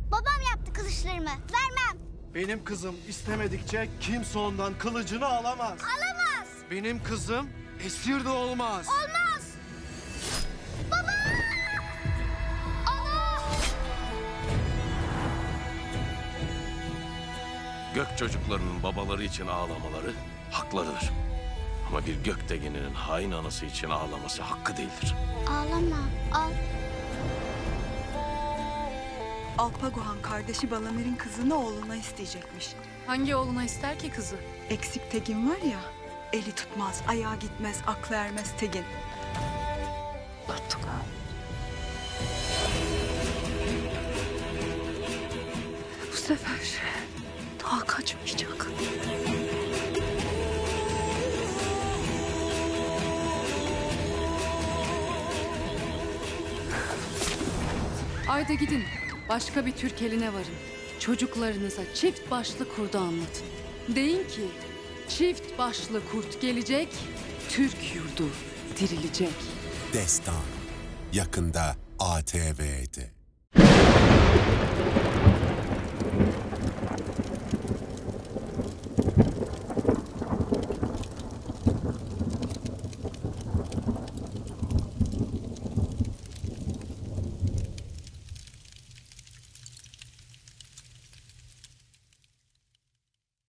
Babam yaptı kılıçlarımı. Vermem. Benim kızım istemedikçe kimse ondan kılıcını alamaz. Alamaz. Benim kızım esir de olmaz. Olmaz. Baba! Ana! Gök çocuklarının babaları için ağlamaları haklarıdır. Ama bir gökdegeninin hain anası için ağlaması hakkı değildir. Ağlama. Al. Alpaguhan kardeşi Balamir'in kızını oğluna isteyecekmiş. Hangi oğluna ister ki kızı? Eksik Tegin var ya, eli tutmaz, ayağa gitmez, aklı ermez Tegin. Portakal. Bu sefer daha kaçmayacak. Haydi gidin. Başka bir Türk eline varın. Çocuklarınıza çift başlı kurdu anlatın. Deyin ki çift başlı kurt gelecek, Türk yurdu dirilecek. Destan yakında ATV'de.